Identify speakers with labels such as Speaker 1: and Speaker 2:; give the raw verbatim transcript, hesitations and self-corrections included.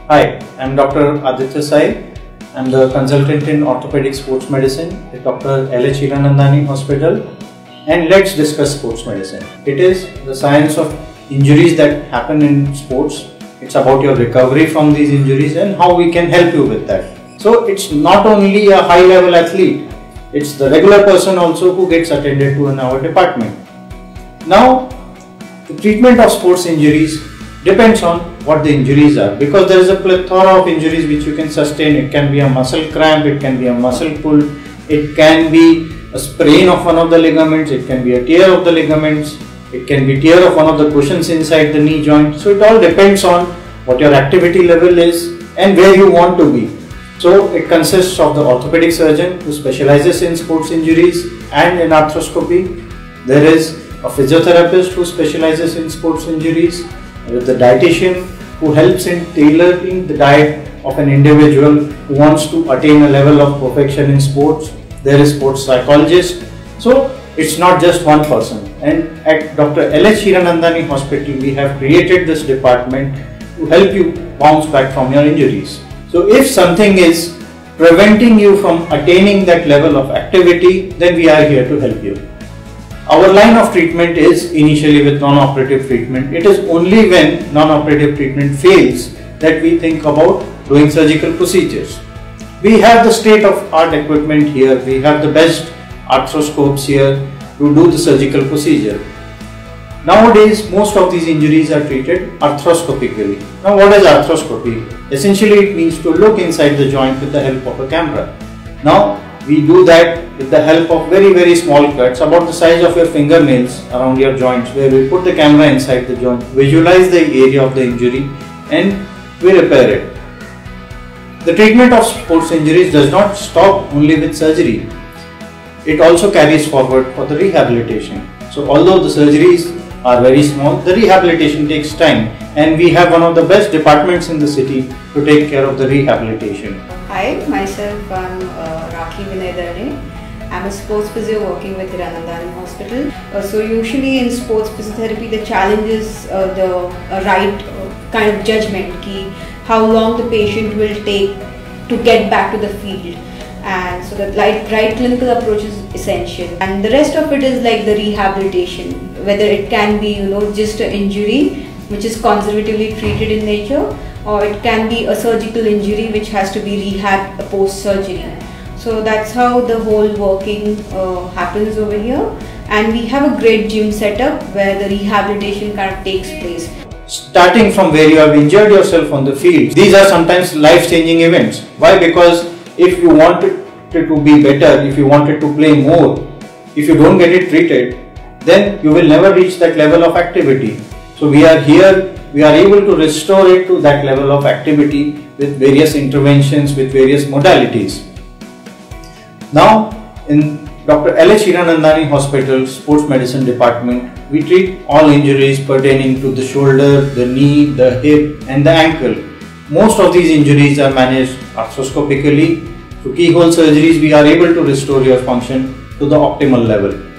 Speaker 1: Hi, I'm Doctor Aditya Sai. I'm the consultant in orthopedic sports medicine at Doctor L H Hiranandani Hospital, and let's discuss sports medicine. It is the science of injuries that happen in sports. It's about your recovery from these injuries and how we can help you with that. So it's not only a high level athlete, it's the regular person also who gets attended to in our department. Now, the treatment of sports injuries depends on what the injuries are, because there is a plethora of injuries which you can sustain. It can be a muscle cramp, it can be a muscle pull, it can be a sprain of one of the ligaments, it can be a tear of the ligaments, it can be tear of one of the cushions inside the knee joint. So it all depends on what your activity level is and where you want to be. So it consists of the orthopedic surgeon who specializes in sports injuries and in arthroscopy. There is a physiotherapist who specializes in sports injuries, with the dietitian who helps in tailoring the diet of an individual who wants to attain a level of perfection in sports. There is sports psychologist. So it's not just one person. And at Doctor L H Hiranandani Hospital, we have created this department to help you bounce back from your injuries. So if something is preventing you from attaining that level of activity, then we are here to help you. Our line of treatment is initially with non-operative treatment. It is only when non-operative treatment fails that we think about doing surgical procedures. We have the state-of-art equipment here. We have the best arthroscopes here to do the surgical procedure. Nowadays, most of these injuries are treated arthroscopically. Now, what is arthroscopy? Essentially, it means to look inside the joint with the help of a camera. Now, we do that with the help of very very small cuts about the size of your fingernails around your joints, where we put the camera inside the joint, visualize the area of the injury, and we repair it. The treatment of sports injuries does not stop only with surgery. It also carries forward for the rehabilitation. So although the surgeries are very small, the rehabilitation takes time, and we have one of the best departments in the city to take care of the rehabilitation.
Speaker 2: Hi, myself I'm uh, Hiranandani. I'm a sports physio working with Hiranandani Hospital. Uh, so usually in sports physiotherapy, the challenge is uh, the uh, right uh, kind of judgment, ki how long the patient will take to get back to the field. And so the right, right clinical approach is essential. And the rest of it is like the rehabilitation, whether it can be, you know, just an injury which is conservatively treated in nature, or it can be a surgical injury which has to be rehab post-surgery. So that's how the whole working uh, happens over here. And we have a great gym setup where the rehabilitation kind of takes place.
Speaker 1: Starting from where you have injured yourself on the field, these are sometimes life-changing events. Why? Because if you wanted to be better, if you wanted to play more, if you don't get it treated, then you will never reach that level of activity. So we are here, we are able to restore it to that level of activity with various interventions, with various modalities. Now, in Doctor L H Hiranandani Hospital Sports Medicine Department, we treat all injuries pertaining to the shoulder, the knee, the hip and the ankle. Most of these injuries are managed arthroscopically. Through keyhole surgeries, we are able to restore your function to the optimal level.